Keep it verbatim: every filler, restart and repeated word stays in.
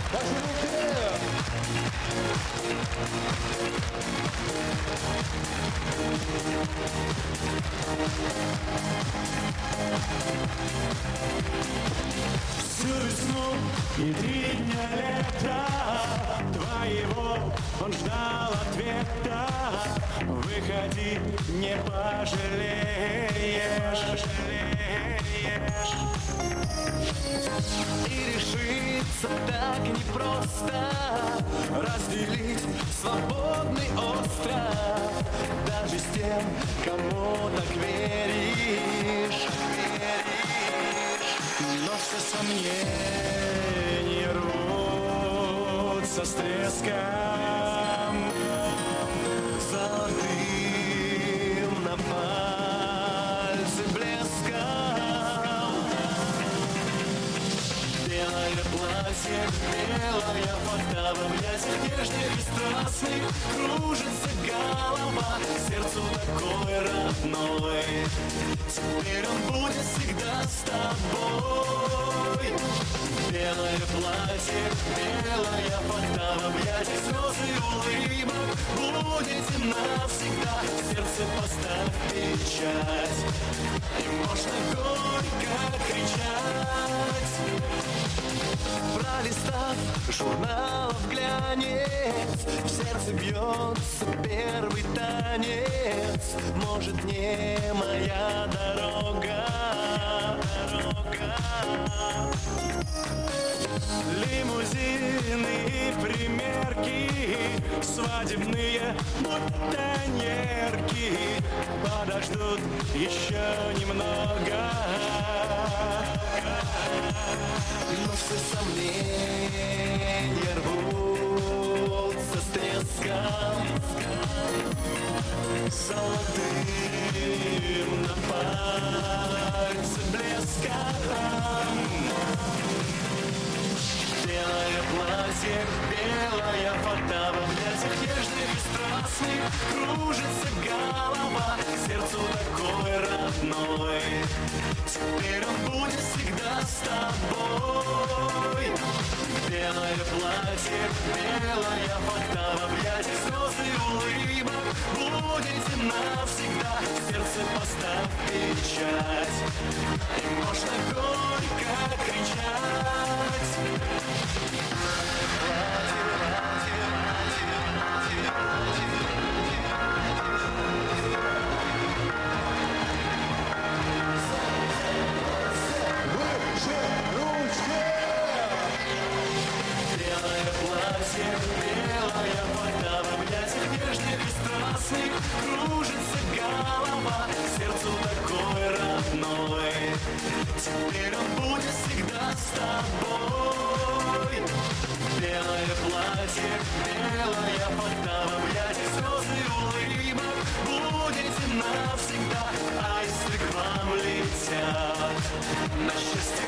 Ваши руки! Всю весну и три дня лета твоего он ждал ответа. Выходи, не пожалеешь, жалеешь. И решиться так непросто разделить свободный остров даже с тем, кому так веришь, веришь. Но все сомнения рвутся с треском, золотым на пальце блеском. Белое платье, белая фата в объятиях нежных и страстных. Кружится голова, сердцу такой родной. Теперь он будет всегда с тобой. Белое платье, белая фата в объятиях слезы и улыбок. Будете навсегда, в сердце поставь печать. И можно горько кричать. Пролистав журналов глянец, в сердце бьется первый танец. Может, не моя дорога, дорога. Лимузины и примерки, свадебные бутоньерки подождут еще немного. Но все сомнения рвутся с треском, золотым на пальце блеском. Белое платье, белая фата в объятиях нежных и страстных. Кружится голова, сердцу такой родной. Теперь он будет всегда с тобой. Белое платье, белая фата в объятиях слез и улыбок. Будете навсегда, в сердце поставь печать. И можно горько кричать. Белое платье, белая фата в объятиях нежных и страстных. Кружится голова, сердцу такой родной. Теперь он будет всегда с тобой. Белое платье, белая фата в объятиях слезы и улыбок. Будете навсегда, а если к вам летят на счастье